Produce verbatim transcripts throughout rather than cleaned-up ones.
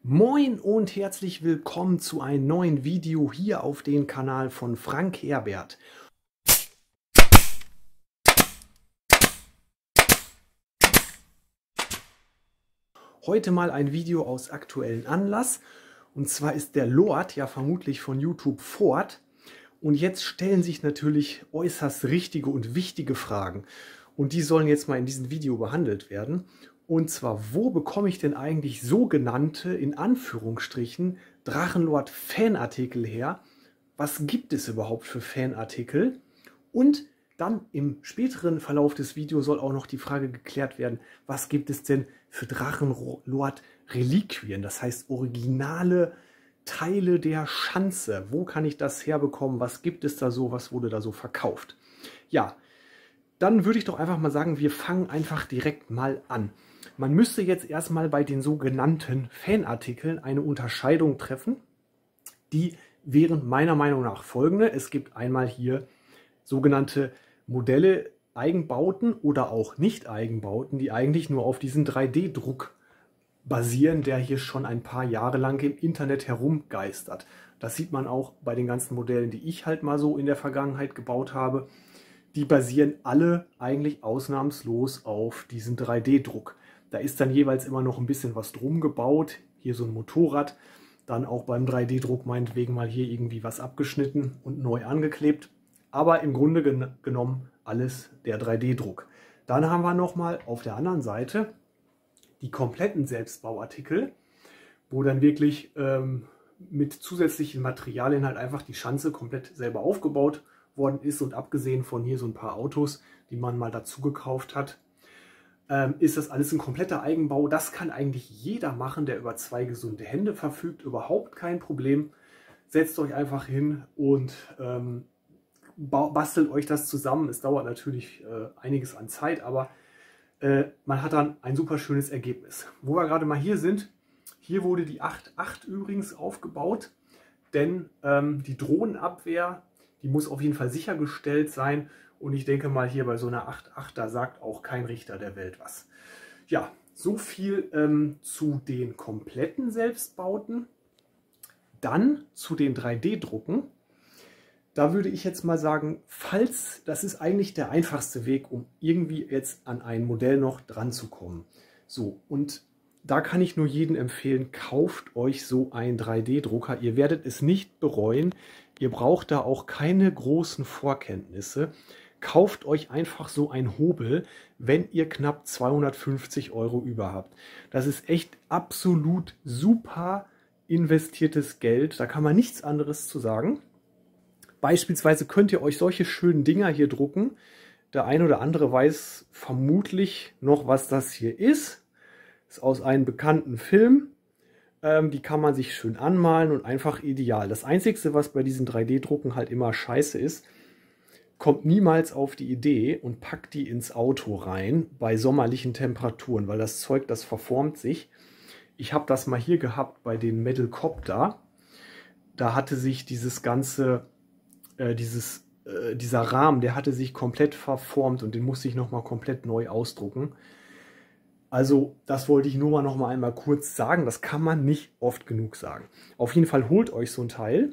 Moin und herzlich willkommen zu einem neuen Video hier auf dem Kanal von Frank Herbert. Heute mal ein Video aus aktuellem Anlass, und zwar ist der Lord ja vermutlich von YouTube fort, und jetzt stellen sich natürlich äußerst richtige und wichtige Fragen, und die sollen jetzt mal in diesem Video behandelt werden. Und zwar, wo bekomme ich denn eigentlich sogenannte, in Anführungsstrichen, Drachenlord-Fanartikel her? Was gibt es überhaupt für Fanartikel? Und dann im späteren Verlauf des Videos soll auch noch die Frage geklärt werden, was gibt es denn für Drachenlord-Reliquien? Das heißt, originale Teile der Schanze. Wo kann ich das herbekommen? Was gibt es da so? Was wurde da so verkauft? Ja, dann würde ich doch einfach mal sagen, wir fangen einfach direkt mal an. Man müsste jetzt erstmal bei den sogenannten Fanartikeln eine Unterscheidung treffen. Die wären meiner Meinung nach folgende. Es gibt einmal hier sogenannte Modelle, Eigenbauten oder auch Nicht-Eigenbauten, die eigentlich nur auf diesen drei D Druck basieren, der hier schon ein paar Jahre lang im Internet herumgeistert. Das sieht man auch bei den ganzen Modellen, die ich halt mal so in der Vergangenheit gebaut habe. Die basieren alle eigentlich ausnahmslos auf diesen drei D Druck. Da ist dann jeweils immer noch ein bisschen was drum gebaut. Hier so ein Motorrad, dann auch beim drei D Druck meinetwegen mal hier irgendwie was abgeschnitten und neu angeklebt. Aber im Grunde gen genommen alles der drei D Druck. Dann haben wir nochmal auf der anderen Seite die kompletten Selbstbauartikel, wo dann wirklich ähm, mit zusätzlichen Materialien halt einfach die Schanze komplett selber aufgebaut worden ist, und abgesehen von hier so ein paar Autos, die man mal dazu gekauft hat, ähm, ist das alles ein kompletter Eigenbau. Das kann eigentlich jeder machen, der über zwei gesunde Hände verfügt. Überhaupt kein Problem. Setzt euch einfach hin und ähm, bastelt euch das zusammen. Es dauert natürlich äh, einiges an Zeit, aber äh, man hat dann ein super schönes Ergebnis. Wo wir gerade mal hier sind, hier wurde die acht Punkt acht übrigens aufgebaut, denn ähm, die Drohnenabwehr, die muss auf jeden Fall sichergestellt sein. Und ich denke mal, hier bei so einer acht Punkt acht, da sagt auch kein Richter der Welt was. Ja, so viel ähm, zu den kompletten Selbstbauten. Dann zu den drei D Drucken. Da würde ich jetzt mal sagen, falls, das ist eigentlich der einfachste Weg, um irgendwie jetzt an ein Modell noch dran zu kommen. So, und da kann ich nur jedem empfehlen, kauft euch so einen drei D Drucker. Ihr werdet es nicht bereuen. Ihr braucht da auch keine großen Vorkenntnisse. Kauft euch einfach so einen Hobel, wenn ihr knapp zweihundertfünfzig Euro über habt. Das ist echt absolut super investiertes Geld. Da kann man nichts anderes zu sagen. Beispielsweise könnt ihr euch solche schönen Dinger hier drucken. Der ein oder andere weiß vermutlich noch, was das hier ist. Das ist aus einem bekannten Film. Ähm, die kann man sich schön anmalen und einfach ideal. Das Einzige, was bei diesen drei D Drucken halt immer scheiße ist, kommt niemals auf die Idee und packt die ins Auto rein bei sommerlichen Temperaturen, weil das Zeug, das verformt sich. Ich habe das mal hier gehabt bei den Metalcopter. Da hatte sich dieses ganze, äh, dieses, äh, dieser Rahmen, der hatte sich komplett verformt und den musste ich nochmal komplett neu ausdrucken. Also das wollte ich nur mal noch mal einmal kurz sagen. Das kann man nicht oft genug sagen. Auf jeden Fall holt euch so ein Teil.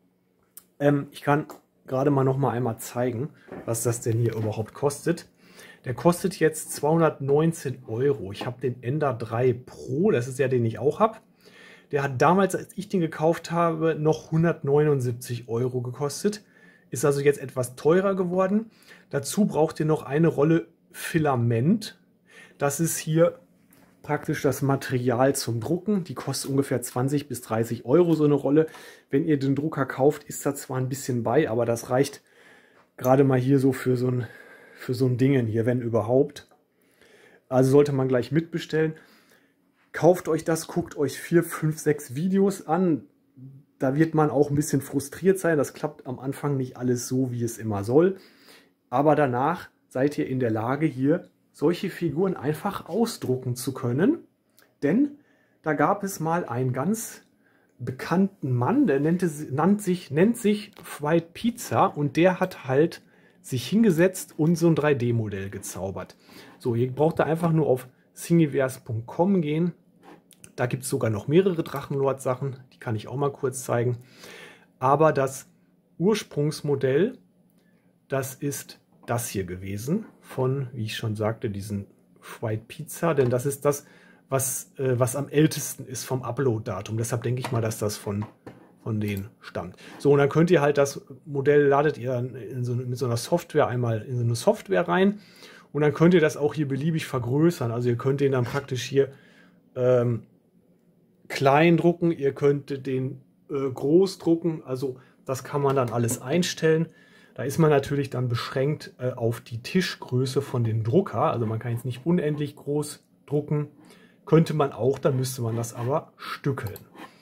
Ähm, ich kann gerade mal noch mal einmal zeigen, was das denn hier überhaupt kostet. Der kostet jetzt zweihundertneunzehn Euro. Ich habe den Ender drei Pro, das ist der, den ich auch habe. Der hat damals, als ich den gekauft habe, noch hundertneunundsiebzig Euro gekostet. Ist also jetzt etwas teurer geworden. Dazu braucht ihr noch eine Rolle Filament. Das ist hier praktisch das Material zum Drucken. Die kostet ungefähr zwanzig bis dreißig Euro so eine Rolle. Wenn ihr den Drucker kauft, ist da zwar ein bisschen bei, aber das reicht gerade mal hier so für so ein, für so ein Ding hier, wenn überhaupt. Also sollte man gleich mitbestellen. Kauft euch das, guckt euch vier, fünf, sechs Videos an. Da wird man auch ein bisschen frustriert sein. Das klappt am Anfang nicht alles so, wie es immer soll. Aber danach seid ihr in der Lage, hier solche Figuren einfach ausdrucken zu können. Denn da gab es mal einen ganz bekannten Mann, der nannte, nannt sich, nennt sich White Pizza, und der hat halt sich hingesetzt und so ein drei D Modell gezaubert. So, ihr braucht da einfach nur auf thingiverse punkt com gehen, Da gibt es sogar noch mehrere Drachenlord-Sachen, die kann ich auch mal kurz zeigen. Aber das Ursprungsmodell, das ist das hier gewesen, von, wie ich schon sagte, diesen White Pizza, denn das ist das, was, äh, was am ältesten ist vom Upload-Datum. Deshalb denke ich mal, dass das von, von denen stammt. So, und dann könnt ihr halt das Modell, ladet ihr dann in so, mit so einer Software einmal in so eine Software rein und dann könnt ihr das auch hier beliebig vergrößern. Also ihr könnt den dann praktisch hier ähm, klein drucken, ihr könnt den äh, groß drucken, also das kann man dann alles einstellen. Da ist man natürlich dann beschränkt äh, auf die Tischgröße von dem Drucker, also man kann jetzt nicht unendlich groß drucken, könnte man auch, dann müsste man das aber stückeln.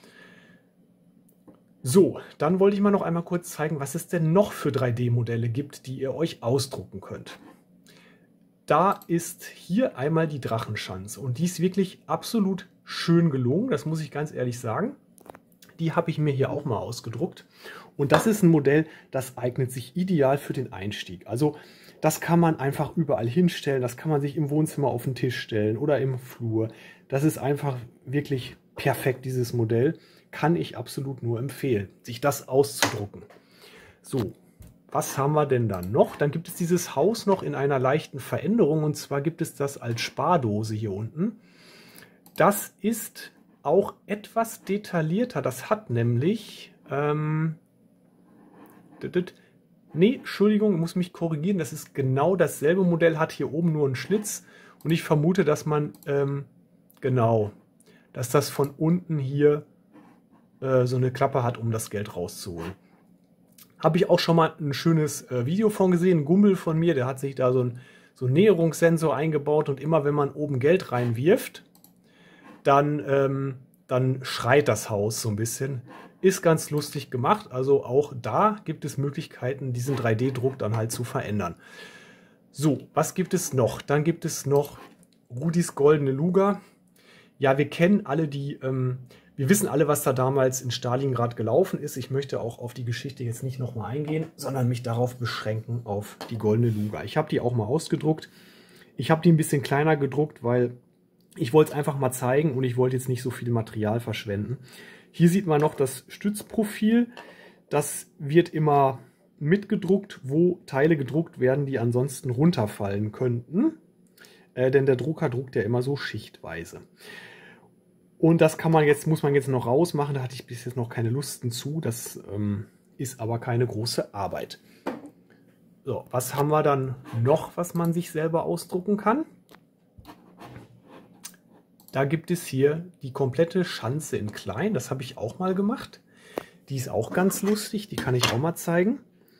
So, dann wollte ich mal noch einmal kurz zeigen, was es denn noch für drei D Modelle gibt, die ihr euch ausdrucken könnt. Da ist hier einmal die Drachenschanze und die ist wirklich absolut schön gelungen, das muss ich ganz ehrlich sagen. Die habe ich mir hier auch mal ausgedruckt und das ist ein Modell, das eignet sich ideal für den Einstieg. Also das kann man einfach überall hinstellen, das kann man sich im Wohnzimmer auf den Tisch stellen oder im Flur. Das ist einfach wirklich perfekt, dieses Modell. Kann ich absolut nur empfehlen, sich das auszudrucken. So, was haben wir denn dann noch? Dann gibt es dieses Haus noch in einer leichten Veränderung und zwar gibt es das als Spardose hier unten. Das ist auch etwas detaillierter. Das hat nämlich... Ähm, nee, Entschuldigung, ich muss mich korrigieren. Das ist genau dasselbe Modell, hat hier oben nur einen Schlitz. Und ich vermute, dass man... Ähm, genau, dass das von unten hier äh, so eine Klappe hat, um das Geld rauszuholen. Habe ich auch schon mal ein schönes äh, Video von gesehen. Ein Gummel von mir, der hat sich da so ein so einen Näherungssensor eingebaut. Und immer wenn man oben Geld reinwirft, dann, ähm, dann schreit das Haus so ein bisschen. Ist ganz lustig gemacht. Also auch da gibt es Möglichkeiten, diesen drei D Druck dann halt zu verändern. So, was gibt es noch? Dann gibt es noch Rudis goldene Luger. Ja, wir kennen alle die, ähm, wir wissen alle, was da damals in Stalingrad gelaufen ist. Ich möchte auch auf die Geschichte jetzt nicht nochmal eingehen, sondern mich darauf beschränken, auf die goldene Luger. Ich habe die auch mal ausgedruckt. Ich habe die ein bisschen kleiner gedruckt, weil ich wollte es einfach mal zeigen und ich wollte jetzt nicht so viel Material verschwenden. Hier sieht man noch das Stützprofil. Das wird immer mitgedruckt, wo Teile gedruckt werden, die ansonsten runterfallen könnten. Äh, denn der Drucker druckt ja immer so schichtweise. Und das kann man jetzt, muss man jetzt noch rausmachen. Da hatte ich bis jetzt noch keine Lusten zu. Das ähm, ist aber keine große Arbeit. So, was haben wir dann noch, was man sich selber ausdrucken kann? Da gibt es hier die komplette Schanze in klein. Das habe ich auch mal gemacht. Die ist auch ganz lustig. Die kann ich auch mal zeigen.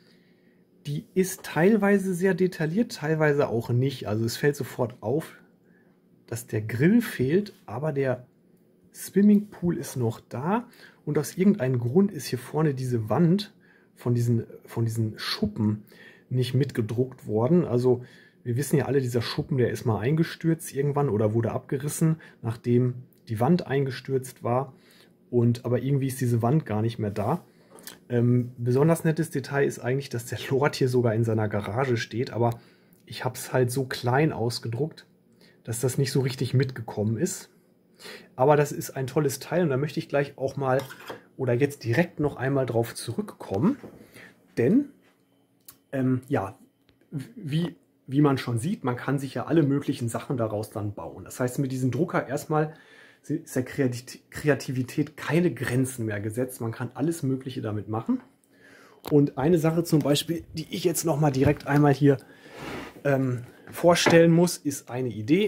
Die ist teilweise sehr detailliert, teilweise auch nicht. Also es fällt sofort auf, dass der Grill fehlt, aber der Swimmingpool ist noch da. Und aus irgendeinem Grund ist hier vorne diese Wand von diesen, von diesen Schuppen nicht mitgedruckt worden. Also wir wissen ja alle, dieser Schuppen, der ist mal eingestürzt irgendwann oder wurde abgerissen, nachdem die Wand eingestürzt war. Und, aber irgendwie ist diese Wand gar nicht mehr da. Ähm, besonders nettes Detail ist eigentlich, dass der Lord hier sogar in seiner Garage steht, aber ich habe es halt so klein ausgedruckt, dass das nicht so richtig mitgekommen ist. Aber das ist ein tolles Teil und da möchte ich gleich auch mal oder jetzt direkt noch einmal drauf zurückkommen. Denn, ähm, ja, wie, wie man schon sieht, man kann sich ja alle möglichen Sachen daraus dann bauen. Das heißt, mit diesem Drucker erstmal ist der Kreativität keine Grenzen mehr gesetzt. Man kann alles Mögliche damit machen. Und eine Sache zum Beispiel, die ich jetzt noch mal direkt einmal hier ähm, vorstellen muss, ist eine Idee.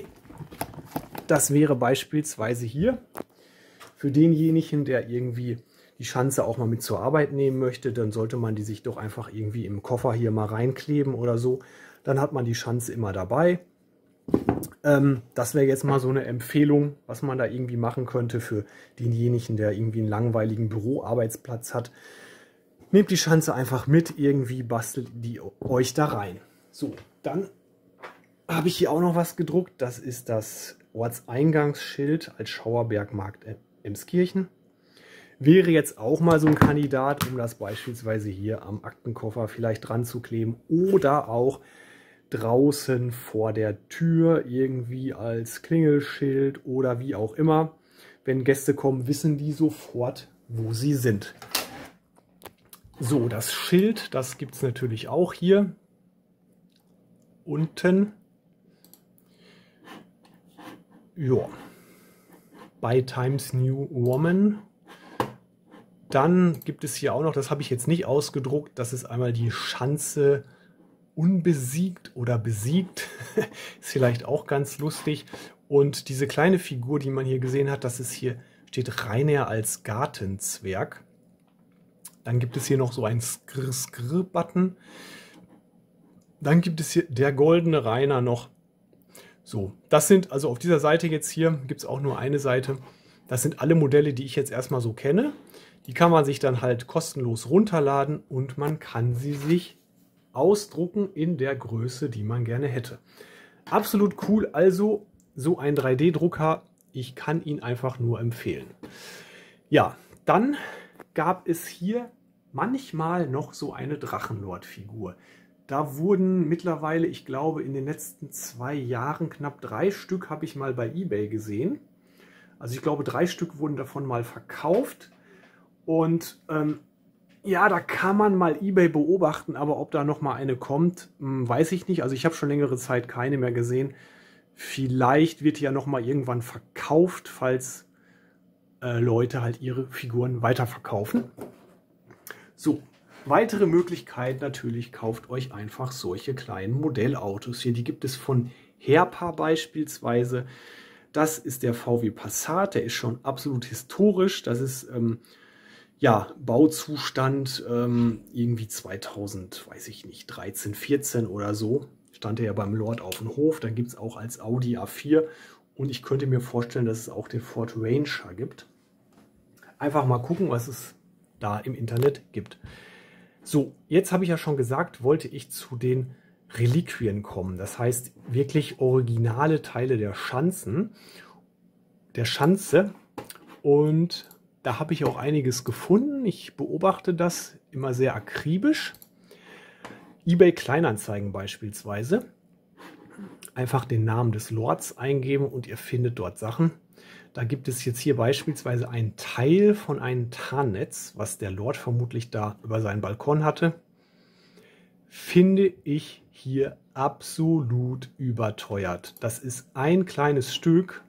Das wäre beispielsweise hier für denjenigen, der irgendwie die Schanze auch mal mit zur Arbeit nehmen möchte, dann sollte man die sich doch einfach irgendwie im Koffer hier mal reinkleben oder so. Dann hat man die Schanze immer dabei. Ähm, das wäre jetzt mal so eine Empfehlung, was man da irgendwie machen könnte für denjenigen, der irgendwie einen langweiligen Büroarbeitsplatz hat. Nehmt die Schanze einfach mit, irgendwie bastelt die euch da rein. So, dann habe ich hier auch noch was gedruckt. Das ist das Ortseingangsschild als Schauerbergmarkt Emskirchen. Wäre jetzt auch mal so ein Kandidat, um das beispielsweise hier am Aktenkoffer vielleicht dran zu kleben oder auch draußen vor der Tür irgendwie als Klingelschild oder wie auch immer. wenn Gäste kommen, wissen die sofort, wo sie sind. So, das Schild, das gibt es natürlich auch hier unten. Ja, bei Times New Woman. Dann gibt es hier auch noch, das habe ich jetzt nicht ausgedruckt, das ist einmal die Schanze unbesiegt oder besiegt. Ist vielleicht auch ganz lustig. Und diese kleine Figur, die man hier gesehen hat, das ist hier, steht Rainer als Gartenzwerg. Dann gibt es hier noch so einen Skr-Skr-Button. Dann gibt es hier der goldene Rainer noch. So, das sind, also auf dieser Seite jetzt hier, gibt es auch nur eine Seite. Das sind alle Modelle, die ich jetzt erstmal so kenne. Die kann man sich dann halt kostenlos runterladen und man kann sie sich ausdrucken in der Größe, die man gerne hätte. Absolut cool, also so ein drei D Drucker, ich kann ihn einfach nur empfehlen. Ja, dann gab es hier manchmal noch so eine Drachenlord-Figur. Da wurden mittlerweile, ich glaube, in den letzten zwei Jahren knapp drei Stück habe ich mal bei eBay gesehen. Also ich glaube, drei Stück wurden davon mal verkauft. Und ähm, ja, da kann man mal eBay beobachten, aber ob da noch mal eine kommt, mh, weiß ich nicht. Also ich habe schon längere Zeit keine mehr gesehen. Vielleicht wird die ja noch mal irgendwann verkauft, falls äh, Leute halt ihre Figuren weiterverkaufen. So. Weitere Möglichkeit natürlich, kauft euch einfach solche kleinen Modellautos hier. Die gibt es von Herpa beispielsweise. Das ist der V W Passat, der ist schon absolut historisch. Das ist ähm, ja Bauzustand ähm, irgendwie zweitausend, weiß ich nicht, dreizehn, vierzehn oder so. Stand er ja beim Lord auf dem Hof. Dann gibt es auch als Audi A vier. Und ich könnte mir vorstellen, dass es auch den Ford Ranger gibt. Einfach mal gucken, was es da im Internet gibt. So, jetzt habe ich ja schon gesagt, wollte ich zu den Reliquien kommen. Das heißt, wirklich originale Teile der Schanzen, der Schanze. Und da habe ich auch einiges gefunden. Ich beobachte das immer sehr akribisch. eBay Kleinanzeigen beispielsweise. Einfach den Namen des Lords eingeben und ihr findet dort Sachen. Da gibt es jetzt hier beispielsweise einen Teil von einem Tarnnetz, was der Lord vermutlich da über seinen Balkon hatte. Finde ich hier absolut überteuert. Das ist ein kleines Stück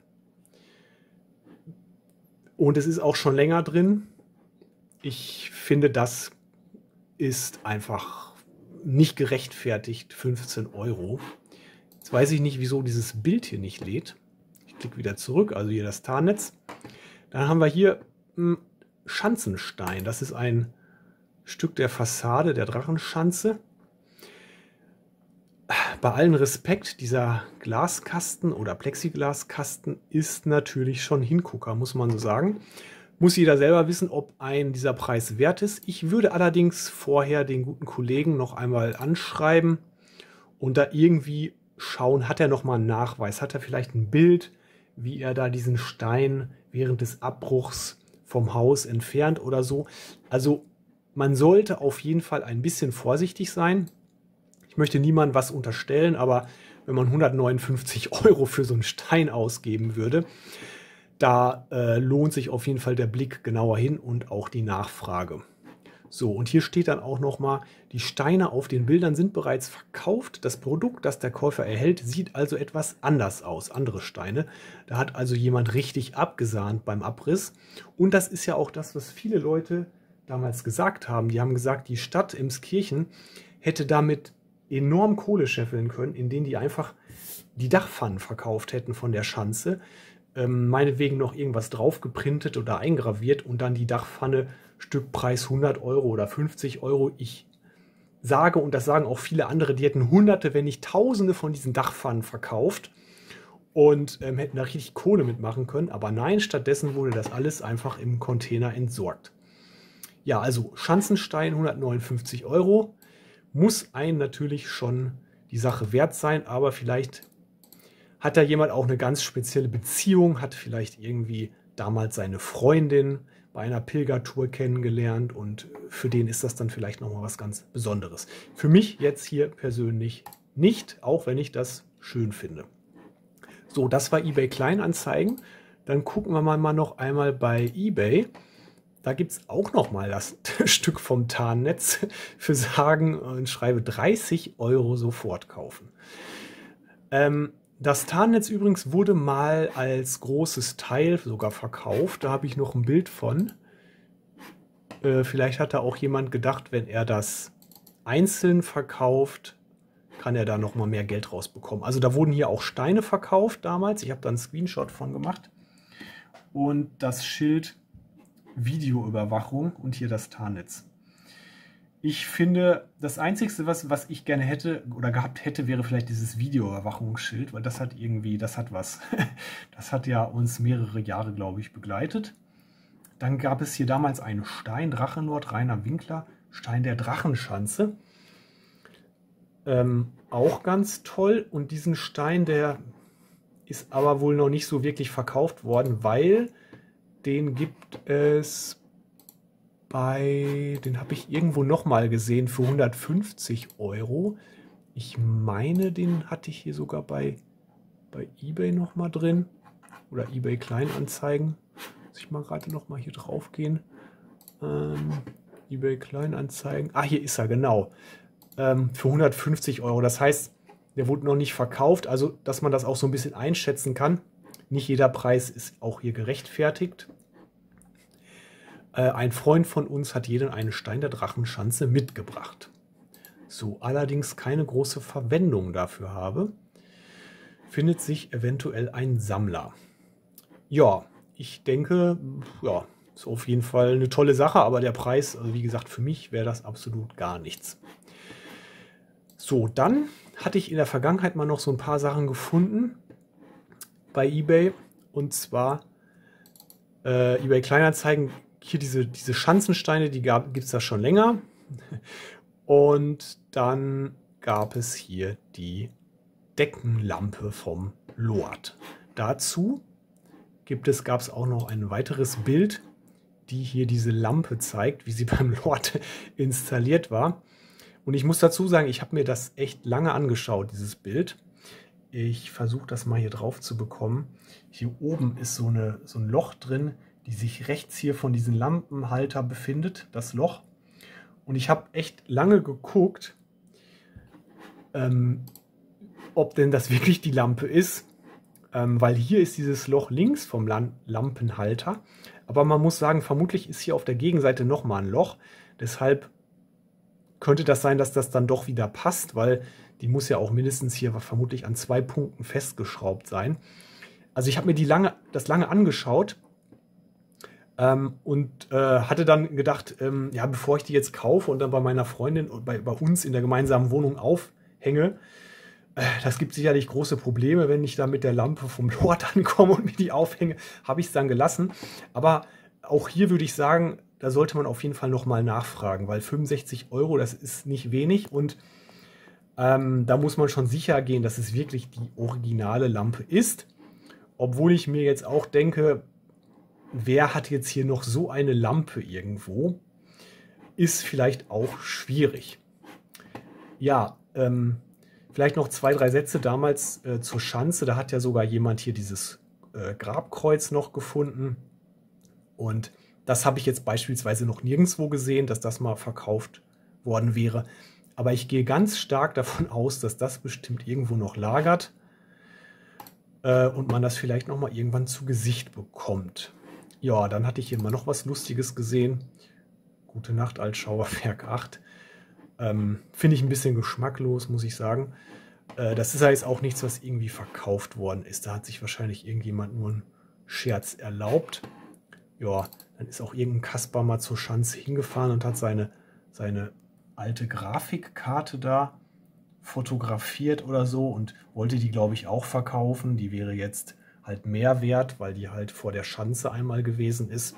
und es ist auch schon länger drin. Ich finde, das ist einfach nicht gerechtfertigt, fünfzehn Euro. Jetzt weiß ich nicht, wieso dieses Bild hier nicht lädt. Klick wieder zurück, also hier das Tarnnetz. Dann haben wir hier einen Schanzenstein. Das ist ein Stück der Fassade der Drachenschanze. Bei allem Respekt, dieser Glaskasten oder Plexiglaskasten ist natürlich schon Hingucker, muss man so sagen. Muss jeder selber wissen, ob ein dieser Preis wert ist. Ich würde allerdings vorher den guten Kollegen noch einmal anschreiben und da irgendwie schauen, hat er noch mal einen Nachweis, hat er vielleicht ein Bild, wie er da diesen Stein während des Abbruchs vom Haus entfernt oder so. Also man sollte auf jeden Fall ein bisschen vorsichtig sein. Ich möchte niemandem was unterstellen, aber wenn man hundertneunundfünfzig Euro für so einen Stein ausgeben würde, da äh, lohnt sich auf jeden Fall der Blick genauer hin und auch die Nachfrage. So, und hier steht dann auch nochmal, die Steine auf den Bildern sind bereits verkauft. Das Produkt, das der Käufer erhält, sieht also etwas anders aus, andere Steine. Da hat also jemand richtig abgesahnt beim Abriss. Und das ist ja auch das, was viele Leute damals gesagt haben. Die haben gesagt, die Stadt Emskirchen hätte damit enorm Kohle scheffeln können, indem die einfach die Dachpfannen verkauft hätten von der Schanze. Ähm, meinetwegen noch irgendwas drauf geprintet oder eingraviert und dann die Dachpfanne Stückpreis hundert Euro oder fünfzig Euro. Ich sage, und das sagen auch viele andere, die hätten hunderte, wenn nicht tausende von diesen Dachpfannen verkauft und ähm, hätten da richtig Kohle mitmachen können. Aber nein, stattdessen wurde das alles einfach im Container entsorgt. Ja, also Schanzenstein hundertneunundfünfzig Euro. Muss einem natürlich schon die Sache wert sein, aber vielleicht hat da jemand auch eine ganz spezielle Beziehung, hat vielleicht irgendwie damals seine Freundin bei einer Pilgertour kennengelernt und für den ist das dann vielleicht nochmal was ganz Besonderes. Für mich jetzt hier persönlich nicht, auch wenn ich das schön finde. So, das war eBay Kleinanzeigen. dann gucken wir mal noch einmal bei eBay. Da gibt es auch noch mal das Stück vom Tarnnetz für sagen und schreibe dreißig Euro sofort kaufen. Ähm, das Tarnnetz übrigens wurde mal als großes Teil sogar verkauft. Da habe ich noch ein Bild von. Äh, vielleicht hat da auch jemand gedacht, wenn er das einzeln verkauft, kann er da noch mal mehr Geld rausbekommen. Also da wurden hier auch Steine verkauft damals. Ich habe da einen Screenshot von gemacht. Und das Schild Videoüberwachung und hier das Tarnnetz. Ich finde, das Einzige, was, was ich gerne hätte oder gehabt hätte, wäre vielleicht dieses Videoüberwachungsschild, weil das hat irgendwie, das hat was. Das hat ja uns mehrere Jahre, glaube ich, begleitet. Dann gab es hier damals einen Stein, Drachenlord, Rainer Winkler, Stein der Drachenschanze. Ähm, auch ganz toll. Und diesen Stein, der ist aber wohl noch nicht so wirklich verkauft worden, weil den gibt es bei, den habe ich irgendwo noch mal gesehen für hundertfünfzig Euro. Ich meine, den hatte ich hier sogar bei, bei eBay noch mal drin oder eBay Kleinanzeigen. Muss ich mal gerade noch mal hier drauf gehen. Ähm, eBay Kleinanzeigen. Ah, hier ist er, genau. Ähm, für hundertfünfzig Euro. Das heißt, der wurde noch nicht verkauft. Also, dass man das auch so ein bisschen einschätzen kann. Nicht jeder Preis ist auch hier gerechtfertigt. Äh, ein Freund von uns hat jeden einen Stein der Drachenschanze mitgebracht. So, allerdings keine große Verwendung dafür habe, findet sich eventuell ein Sammler. Ja, ich denke, ja, ist auf jeden Fall eine tolle Sache, aber der Preis, also wie gesagt, für mich wäre das absolut gar nichts. So, dann hatte ich in der Vergangenheit mal noch so ein paar Sachen gefunden bei eBay, und zwar äh, eBay Kleinanzeigen, hier diese, diese Schanzensteine, die gibt es da schon länger. Und dann gab es hier die Deckenlampe vom Lord. Dazu gibt es, gab es auch noch ein weiteres Bild, die hier diese Lampe zeigt, wie sie beim Lord installiert war. Und ich muss dazu sagen, ich habe mir das echt lange angeschaut, dieses Bild. Ich versuche das mal hier drauf zu bekommen. Hier oben ist so, eine, so ein Loch drin, die sich rechts hier von diesem Lampenhalter befindet, das Loch. Und ich habe echt lange geguckt, ähm, ob denn das wirklich die Lampe ist. Ähm, weil hier ist dieses Loch links vom Lam- Lampenhalter. Aber man muss sagen, vermutlich ist hier auf der Gegenseite nochmal ein Loch. Deshalb könnte das sein, dass das dann doch wieder passt, weil die muss ja auch mindestens hier vermutlich an zwei Punkten festgeschraubt sein. Also ich habe mir die lange, das lange angeschaut ähm, und äh, hatte dann gedacht, ähm, ja, bevor ich die jetzt kaufe und dann bei meiner Freundin und bei, bei uns in der gemeinsamen Wohnung aufhänge, äh, das gibt sicherlich große Probleme, wenn ich da mit der Lampe vom Lord ankomme und mir die aufhänge, habe ich es dann gelassen. Aber auch hier würde ich sagen, da sollte man auf jeden Fall nochmal nachfragen, weil fünfundsechzig Euro, das ist nicht wenig und ähm, da muss man schon sicher gehen, dass es wirklich die originale Lampe ist. Obwohl ich mir jetzt auch denke, wer hat jetzt hier noch so eine Lampe irgendwo? Ist vielleicht auch schwierig. Ja, ähm, vielleicht noch zwei, drei Sätze damals äh, zur Schanze. Da hat ja sogar jemand hier dieses äh, Grabkreuz noch gefunden. Und das habe ich jetzt beispielsweise noch nirgendwo gesehen, dass das mal verkauft worden wäre. Aber ich gehe ganz stark davon aus, dass das bestimmt irgendwo noch lagert äh, und man das vielleicht noch mal irgendwann zu Gesicht bekommt. Ja, dann hatte ich hier mal noch was Lustiges gesehen. Gute Nacht, Altschauerwerk acht. Ähm, Finde ich ein bisschen geschmacklos, muss ich sagen. Äh, das ist ja jetzt auch nichts, was irgendwie verkauft worden ist. Da hat sich wahrscheinlich irgendjemand nur einen Scherz erlaubt. Ja, dann ist auch irgendein Kasper mal zur Schanze hingefahren und hat seine, seine alte Grafikkarte da fotografiert oder so und wollte die, glaube ich, auch verkaufen. Die wäre jetzt halt mehr wert, weil die halt vor der Schanze einmal gewesen ist.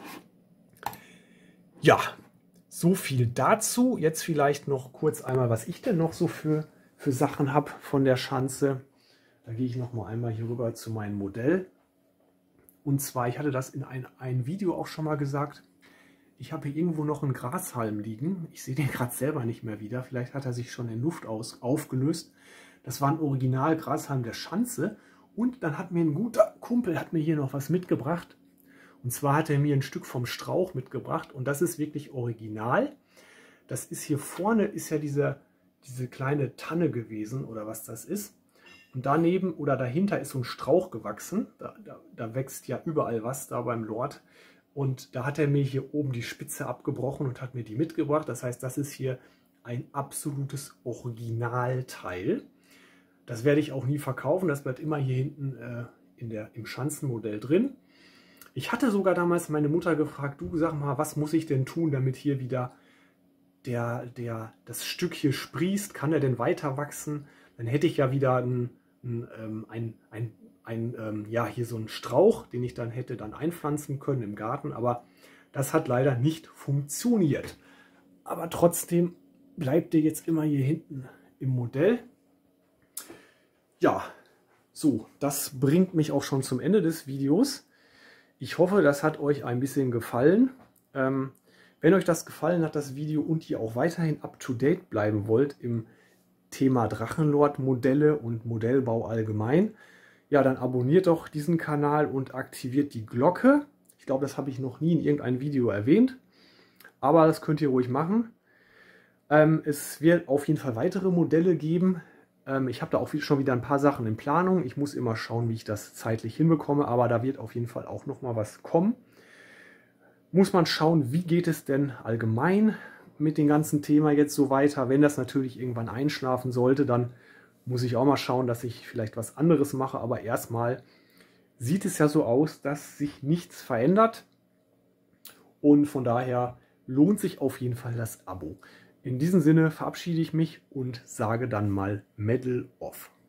Ja, so viel dazu. Jetzt vielleicht noch kurz einmal, was ich denn noch so für, für Sachen habe von der Schanze. Da gehe ich noch mal einmal hier rüber zu meinem Modell. Und zwar, ich hatte das in ein, ein Video auch schon mal gesagt, ich habe hier irgendwo noch einen Grashalm liegen. Ich sehe den gerade selber nicht mehr wieder. Vielleicht hat er sich schon in Luft aus, aufgelöst. Das war ein Original Grashalm der Schanze. Und dann hat mir ein guter Kumpel hat mir hier noch was mitgebracht. Und zwar hat er mir ein Stück vom Strauch mitgebracht. Und das ist wirklich original. Das ist hier vorne, ist ja diese, diese kleine Tanne gewesen oder was das ist. Und daneben oder dahinter ist so ein Strauch gewachsen. Da, da, da wächst ja überall was da beim Lord. Und da hat er mir hier oben die Spitze abgebrochen und hat mir die mitgebracht. Das heißt, das ist hier ein absolutes Originalteil. Das werde ich auch nie verkaufen. Das bleibt immer hier hinten äh, in der, im Schanzenmodell drin. Ich hatte sogar damals meine Mutter gefragt, du sag mal, was muss ich denn tun, damit hier wieder der, der, das Stück hier sprießt? Kann er denn weiter wachsen? Dann hätte ich ja wieder ein, ein, ähm, ein, ein, ein ähm, ja, hier so einen Strauch, den ich dann hätte dann einpflanzen können im Garten. Aber das hat leider nicht funktioniert. Aber trotzdem bleibt der jetzt immer hier hinten im Modell. Ja, so, das bringt mich auch schon zum Ende des Videos. Ich hoffe, das hat euch ein bisschen gefallen. Ähm, wenn euch das gefallen hat, das Video, und ihr auch weiterhin up-to-date bleiben wollt im Thema Drachenlord-Modelle und Modellbau allgemein, ja, dann abonniert doch diesen Kanal und aktiviert die Glocke. Ich glaube, das habe ich noch nie in irgendeinem Video erwähnt, aber das könnt ihr ruhig machen. Ähm, es wird auf jeden Fall weitere Modelle geben. Ähm, ich habe da auch schon wieder ein paar Sachen in Planung. Ich muss immer schauen, wie ich das zeitlich hinbekomme, aber da wird auf jeden Fall auch noch mal was kommen. Muss man schauen, wie geht es denn allgemein mit dem ganzen Thema jetzt so weiter. Wenn das natürlich irgendwann einschlafen sollte, dann muss ich auch mal schauen, dass ich vielleicht was anderes mache. Aber erstmal sieht es ja so aus, dass sich nichts verändert. Und von daher lohnt sich auf jeden Fall das Abo. In diesem Sinne verabschiede ich mich und sage dann mal Medal off.